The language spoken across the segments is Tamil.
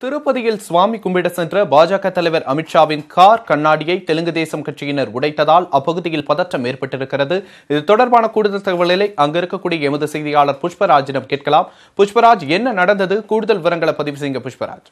திருப்பதியில் சுவாமி கும்பிட சென்ற பாஜக தலைவர் அமித்ஷாவின் கார் கண்ணாடியை தெலுங்கு தேசம் கட்சியினர் உடைத்ததால் அப்பகுதியில் பதற்றம் ஏற்பட்டிருக்கிறது. இது தொடர்பான கூடுதல் தகவல்களை அங்கு இருக்கக்கூடிய எமது செய்தியாளர் புஷ்பராஜிடம் கேட்கலாம். புஷ்பராஜ், என்ன நடந்தது? கூடுதல் விவரங்களை பதிவு செய்யுங்க புஷ்பராஜ்.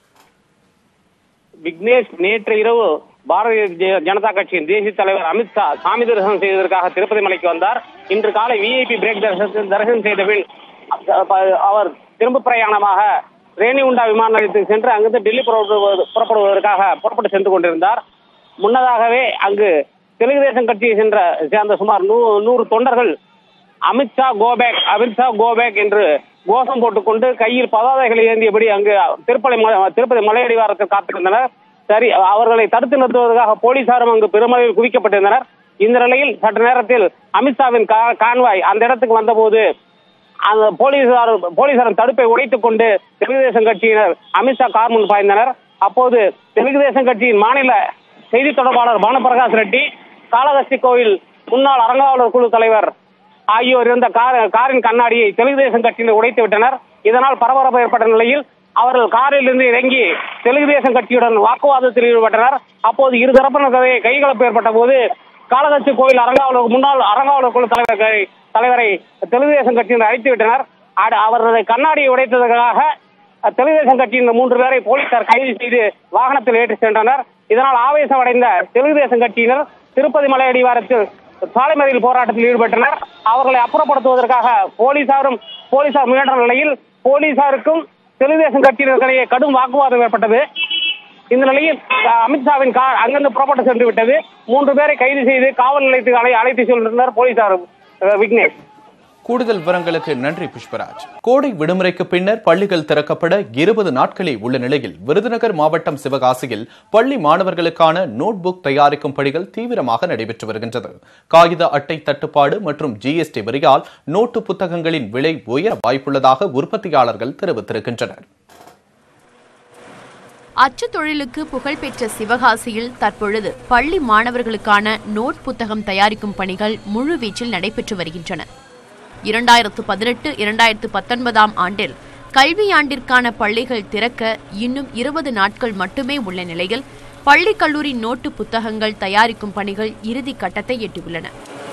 விக்னேஷ், நேற்று இரவு பாரதிய ஜனதா கட்சியின் தேசிய தலைவர் அமித்ஷா சாமி தரிசனம் செய்வதற்காக திருப்பதி மலைக்கு வந்தார். இன்று காலை விஐபி பிரேக் தரிசனம் செய்த பின் அவர் திரும்ப பிரயாணமாக ரேணிகுண்டா விமான நிலையத்துக்கு சென்று அங்கிருந்து டெல்லி புறப்படுவதற்காக புறப்பட்டு சென்று கொண்டிருந்தார். முன்னதாகவே அங்கு தெலுங்கு தேசம் கட்சியை சேர்ந்த சுமார் 100 தொண்டர்கள் அமித்ஷா கோபேக் என்று கோஷம் போட்டுக்கொண்டு கையில் பதாதைகளை ஏந்தியபடி அங்கு திருப்பதி மலையடிவாரத்தில் காத்திருந்தனர். சரி, அவர்களை தடுத்து நிறுத்துவதற்காக போலீசாரும் அங்கு பெருமளவில் குவிக்கப்பட்டிருந்தனர். இந்த நிலையில் சற்று நேரத்தில் அமித்ஷாவின் கான்வாய் அந்த இடத்துக்கு வந்தபோது அந்த போலீசாரின் தடுப்பை உடைத்துக் கொண்டு தெலுங்கு தேசம் கட்சியினர் அமித்ஷா கார் முன் பாய்ந்தனர். அப்போது தெலுங்கு தேசம் கட்சியின் மாநில செய்தி தொடர்பாளர் பானுபிரகாஷ் ரெட்டி, காளஹஸ்தி கோவில் முன்னாள் அறங்காவலர் குழு தலைவர் ஆகியோர் இருந்த காரின் கண்ணாடியை தெலுங்கு தேசம் கட்சியினர் உடைத்து விட்டனர். இதனால் பரபரப்பு ஏற்பட்ட நிலையில் அவர்கள் காரில் இருந்து இறங்கி தெலுங்கு தேசம் கட்சியுடன் வாக்குவாதத்தில் ஈடுபட்டனர். அப்போது இருதரப்பினர் கைகலப்பு ஏற்பட்ட போது காளஹஸ்தி கோவில் முன்னாள் அறங்காவலர் குழு தலைவரை தெலுங்கு தேசம் கட்சியினர் அழைத்து விட்டனர். அவரது கண்ணாடியை உடைத்ததற்காக தெலுங்கு தேசம் கட்சியின் 3 பேரை போலீசார் கைது செய்து வாகனத்தில் ஏற்றி சென்றனர். இதனால் ஆவேசம் அடைந்த தெலுங்கு தேசம் கட்சியினர் திருப்பதி மலை அடிவாரத்தில் சாலை மறியல் போராட்டத்தில் ஈடுபட்டனர். அவர்களை அப்புறப்படுத்துவதற்காக போலீசார் முயன்ற நிலையில் போலீசாருக்கும் தெலுங்கு தேசம் கட்சியினருக்கிடையே கடும் வாக்குவாதம் ஏற்பட்டது. இந்த நிலையில் அமித்ஷாவின் கார் அங்கிருந்து புறப்பட்டு சென்று விட்டது. 3 பேரை கைது செய்து காவல் நிலையத்துக்கு அழைத்து சென்றனர் போலீசார். விக்னேஷ், கூடுதல் விவரங்களுக்கு நன்றி புஷ்பராஜ். கோடை விடுமுறைக்கு பின்னர் பள்ளிகள் திறக்கப்பட 20 நாட்களே உள்ள நிலையில் விருதுநகர் மாவட்டம் சிவகாசியில் பள்ளி மாணவர்களுக்கான நோட் புக் தயாரிக்கும் பணிகள் தீவிரமாக நடைபெற்று வருகின்றது. காகித அட்டை தட்டுப்பாடு மற்றும் ஜிஎஸ்டி வரியால் நோட்டு புத்தகங்களின் விலை உயர வாய்ப்புள்ளதாக உற்பத்தியாளர்கள் தெரிவித்திருக்கின்றனர். அச்சு தொழிலுக்கு புகழ்பெற்ற சிவகாசியில் தற்பொழுது பள்ளி மாணவர்களுக்கான நோட் புத்தகம் தயாரிக்கும் பணிகள் முழுவீச்சில் நடைபெற்று வருகின்றன. 2018-2019 ஆண்டில் கல்வியாண்டிற்கான பள்ளிகள் திறக்க இன்னும் 20 நாட்கள் மட்டுமே உள்ள நிலையில் பள்ளி கல்லூரி நோட்டு புத்தகங்கள் தயாரிக்கும் பணிகள் இறுதி கட்டத்தை எட்டியுள்ளன.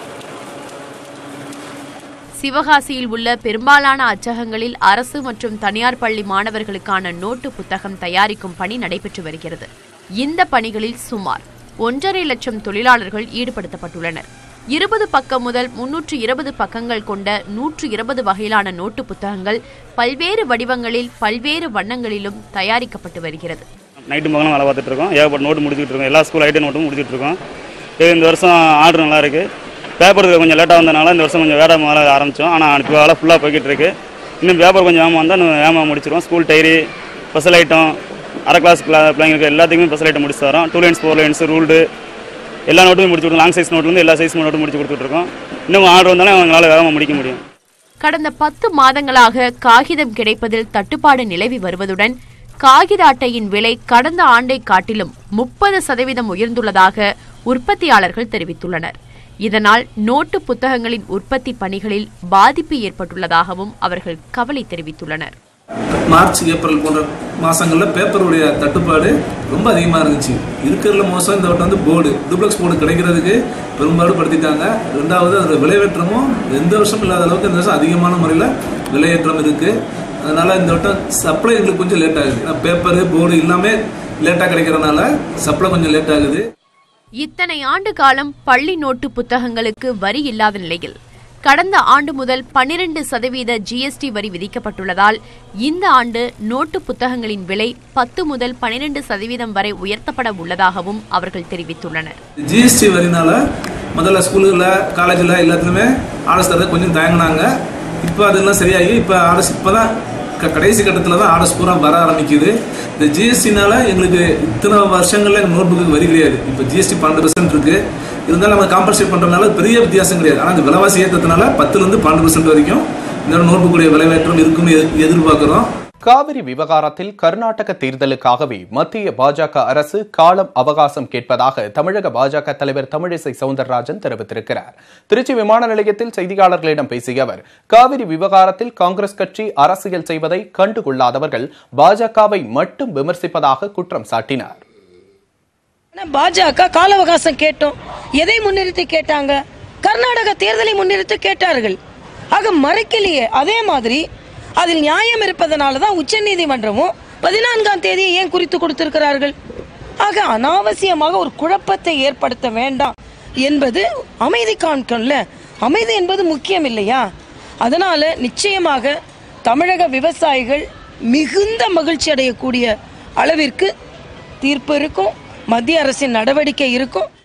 சிவகாசியில் உள்ள பெரும்பாலான அச்சகங்களில் அரசு மற்றும் தனியார் பள்ளி மாணவர்களுக்கான நோட்டு புத்தகம் தயாரிக்கும் பணி நடைபெற்று வருகிறது. இந்த பணிகளில் சுமார் 1.5 லட்சம் தொழிலாளர்கள் ஈடுபடுத்தப்பட்டுள்ளனர். 20 பக்கம் முதல் 320 பக்கங்கள் கொண்ட 120 வகையிலான நோட்டு புத்தகங்கள் பல்வேறு வடிவங்களில் பல்வேறு வண்ணங்களிலும் தயாரிக்கப்பட்டு வருகிறது. நைட்டு மகனும் வேலை பார்த்துட்டு இருக்கோம். ஏகப்பட்ட நோட்டு முடிச்சுட்டு இருக்கோம். எல்லா ஸ்கூல் ஐடி நோட்டும் முடிச்சுட்டு இருக்கோம். இந்த வருஷம் ஆர்டர் நல்லா இருக்கு. பேப்பருக்கு கொஞ்சம் லேட்டாக வந்ததுனால இந்த வருஷம் கொஞ்சம் வேலை முதல்ல ஆரம்பித்தோம். ஆனால் இப்போ வேலை ஃபுல்லாக போய்கிட்டு இருக்கு. இன்னும் பேப்பர் கொஞ்சம் வேகமாக வந்தால் வேகமாக முடிச்சிடுவோம். ஸ்கூல் டைரி, ஸ்பெஷல் ஐட்டம், அரை கிளாஸ் பிள்ளைங்களுக்கு எல்லாத்துக்குமே ஸ்பெஷல் ஐட்டம் முடிச்சு தரோம். 2 லைன்ஸ் 4 லைன்ஸ் ரூல்டு எல்லா நோட்டுமே முடிச்சு கொடுத்தோம். லாங் சைஸ் நோட்லேருந்து எல்லா சைஸ் நோட்டும் முடிச்சு கொடுத்துட்ருக்கோம். இன்னும் ஆர்டர் வந்தாலும் அவங்களால வேகமாக முடிக்க முடியும். கடந்த 10 மாதங்களாக காகிதம் கிடைப்பதில் தட்டுப்பாடு நிலவி வருவதுடன் காகித அட்டையின் விலை கடந்த ஆண்டை காட்டிலும் 30% உயர்ந்துள்ளதாக உற்பத்தியாளர்கள் தெரிவித்துள்ளனர். இதனால் நோட்டு புத்தகங்களின் உற்பத்தி பணிகளில் பாதிப்பு ஏற்பட்டுள்ளதாகவும் அவர்கள் கவலை தெரிவித்துள்ளனர். மார்ச், ஏப்ரல் போன்ற மாசங்களில் பேப்பருடைய தட்டுப்பாடு ரொம்ப அதிகமாக இருந்துச்சு. இருக்கிறதுல மோசம் இந்த வட்டம் போர்டு, டூப்ளெக்ஸ் போர்டு கிடைக்கிறதுக்கு பெரும்பாடு படுத்திட்டாங்க. 2வது அதோட விலையேற்றமும் எந்த வருஷம் இல்லாத அளவுக்கு இந்த வருஷம் அதிகமான முறையில் விலையேற்றம் இருக்கு. அதனால இந்த வட்டம் சப்ளை எங்களுக்கு கொஞ்சம் லேட் ஆகுது. ஏன்னா பேப்பரு, போர்டு எல்லாமே லேட்டாக கிடைக்கிறதுனால சப்ளை கொஞ்சம் லேட் ஆகுது. இத்தனை ஆண்டு காலம் பள்ளி நோட்டு புத்தகங்களுக்கு வரி இல்லாத நிலையில் கடந்த ஆண்டு முதல் 12% ஜிஎஸ்டி வரி விதிக்கப்பட்டுள்ளதால் இந்த ஆண்டு நோட்டு புத்தகங்களின் விலை 10 முதல் 12% வரை உயர்த்தப்பட உள்ளதாகவும் அவர்கள் தெரிவித்துள்ளனர். ஜிஎஸ்டி வரினால முதல்ல ஸ்கூல்ல, காலேஜில் எல்லாத்துலயுமே ஆர்டர்ஸ் தர கொஞ்சம் தயங்கினாங்க. இப்போ அதெல்லாம் சரியாகி இப்போ ஆர்டர்ஸ் இப்போதான் கடைசி கட்டத்தில் தான் ஆர்டர்ஸ் பூரா வர ஆரம்பிக்குது. இந்த ஜிஎஸ்டினால எங்களுக்கு இத்தனை வருஷங்கள்ல நோட் புக்கு வரி கிடையாது. இப்போ ஜிஎஸ்டி 12% இருக்கு. இருந்தாலும் நம்ம காம்பன்சேட் பண்றதுனால பெரிய வித்தியாசம் கிடையாது. ஆனால் இந்த விலைவாசி ஏற்றத்தினால 10% 12% வரைக்கும் இந்த நோட் புக்குடைய விலையேற்றம் இருக்குன்னு எதிர்பார்க்கிறோம். காவிரி விவகாரத்தில் கர்நாடக தேர்தலுக்காகவே மத்திய பாஜக அரசு காலம் அவகாசம் கேட்பதாக தமிழக பாஜக தலைவர் தமிழிசை சவுந்தரராஜன் தெரிவித்திருக்கிறார். திருச்சி விமான நிலையத்தில் செய்தியாளர்களிடம் பேசிய அவர், காவிரி விவகாரத்தில் காங்கிரஸ் கட்சி அரசியல் செய்வதை கண்டுகொள்ளாதவர்கள் பாஜகவை மட்டும் விமர்சிப்பதாக குற்றம் சாட்டினார். பாஜக கால அவகாசம் கேட்டோம். எதை முன்னிறுத்தி கேட்டாங்க? கர்நாடக தேர்தலை முன்னிறுத்தி கேட்டார்கள். ஆக மறைக்கலையே. அதே மாதிரி அதில் நியாயம் இருப்பதனால தான் உச்சநீதிமன்றமும் 14ஆம் தேதியை ஏன் குறித்து கொடுத்திருக்கிறார்கள். ஆக அனாவசியமாக ஒரு குழப்பத்தை ஏற்படுத்த வேண்டாம் என்பது அமைதி காண்கல. அமைதி என்பது முக்கியம் இல்லையா? அதனால நிச்சயமாக தமிழக விவசாயிகள் மிகுந்த மகிழ்ச்சி அடையக்கூடிய அளவிற்கு தீர்ப்பு இருக்கும், மத்திய அரசின் நடவடிக்கை இருக்கும்.